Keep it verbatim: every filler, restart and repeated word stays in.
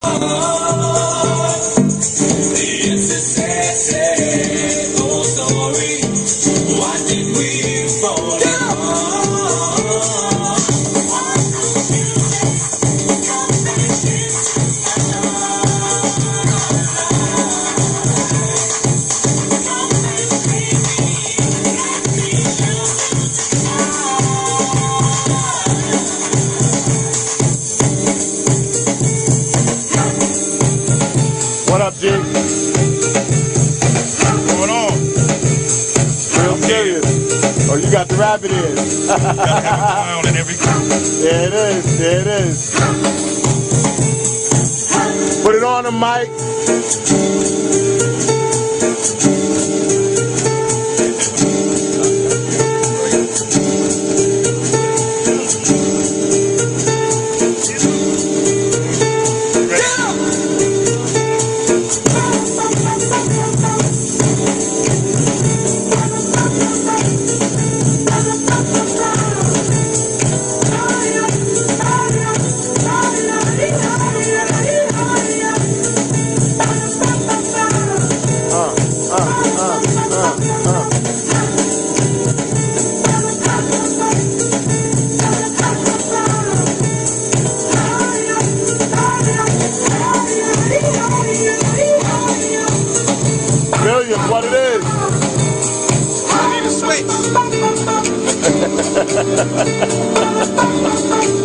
What up, G? What's going on? Real serious. Oh, you got the rabbit ears. Gotta have a clown in every group. There it is. There it is. Put it on him, Mike. Millions, what it is. I need a switch.